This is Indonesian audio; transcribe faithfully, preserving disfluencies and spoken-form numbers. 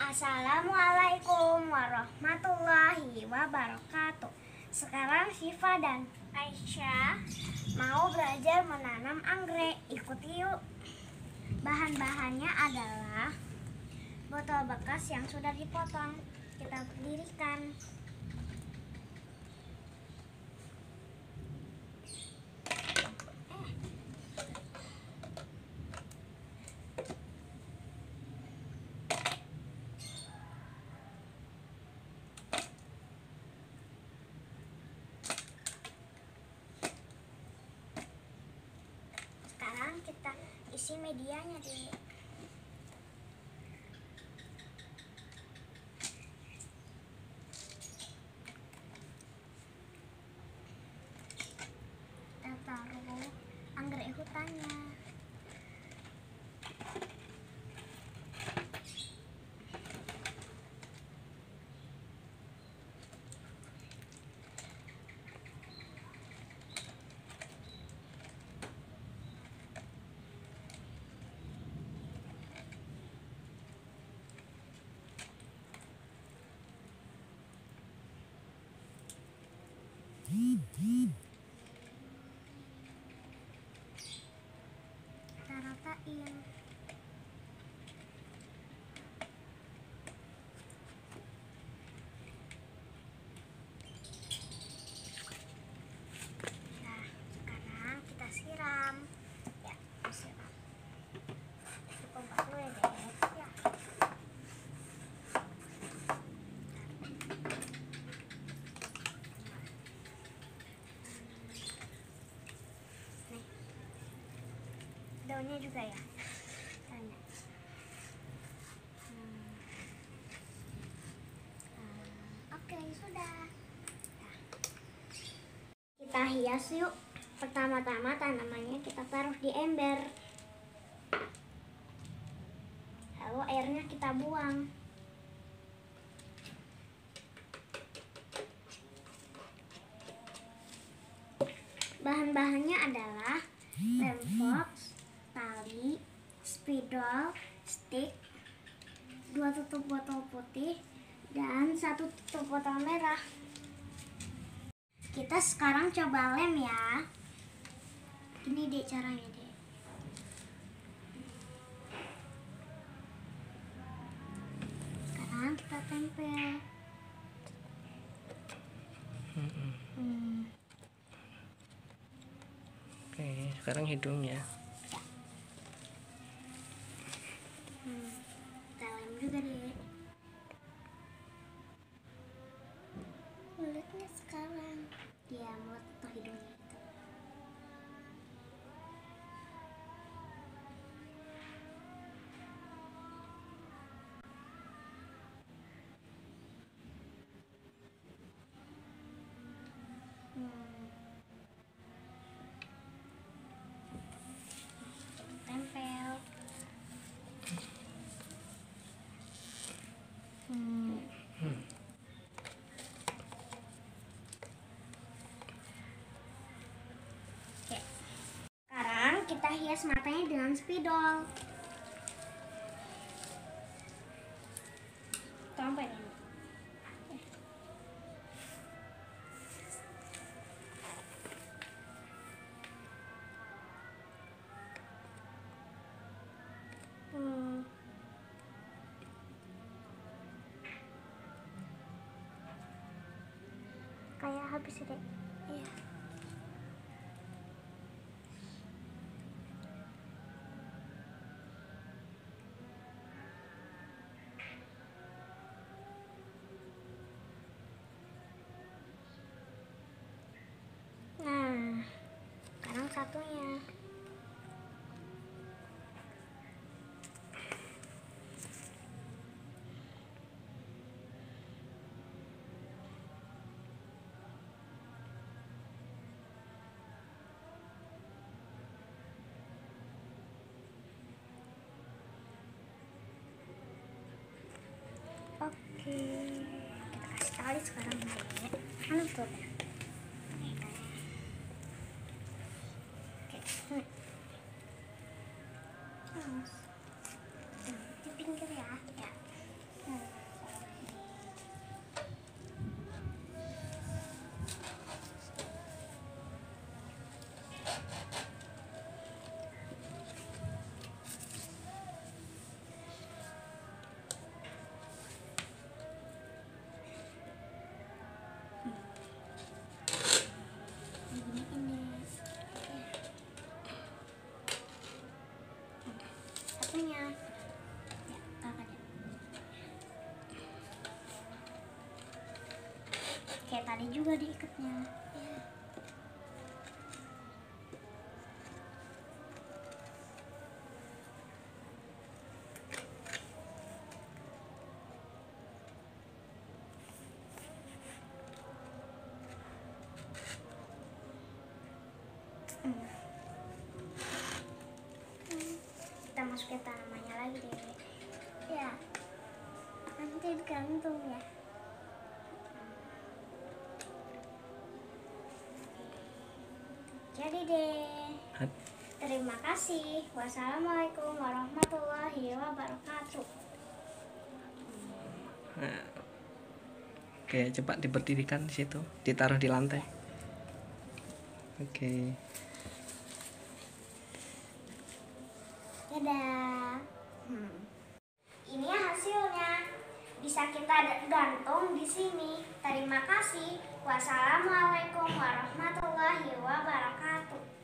Assalamualaikum warahmatullahi wabarakatuh. Sekarang Syifa dan Aisyah mau belajar menanam anggrek. Ikuti yuk. Bahan-bahannya adalah botol bekas yang sudah dipotong. Kita berdirikan. Sekarang kita isi medianya deh. Kita taruh anggrek hutannya. Kita ratain. Nah, sekarang kita siram. Ya, siram. Cukup dulu ya, deh. Ya. Daunnya juga ya. Daunnya. Hmm. Hmm. Oke, sudah. Nah. Kita hias yuk. Pertama-tama tanamannya kita taruh di ember. Lalu airnya kita buang. Bahan-bahannya adalah lem fox, tali, spidol, stick, dua tutup botol putih, dan satu tutup botol merah. Kita sekarang coba lem ya. Ini deh caranya deh. Sekarang kita tempel. Hmm. Oke, sekarang hidungnya. Hmm. Kita lem juga deh. Mulutnya sekarang. Ya, mulut atau hidungnya itu. Hmm. Tempel. Hmm. Oke. Sekarang kita hias matanya dengan spidol. Sampai ini. Hmm. Kayak habis deh. Iya. Nah, sekarang satunya. Oke, kita kasih tali sekarang deh. Anu tuh. Oke. Hmm. Terus. Hmm, di pinggir ya. Ya. Hmm. ada juga diikatnya. Ya. Hmm. Kita masukin tanamannya lagi deh. Ya, nanti digantung ya. Jadi deh. Terima kasih. Wassalamualaikum warahmatullahi wabarakatuh. Nah, oke, cepat diberdirikan di situ, ditaruh di lantai. Oke. Dadah. Hmm. Ini hasilnya. Bisa kita gantung di sini. Terima kasih. Wassalamualaikum warahmatullahi wabarakatuh.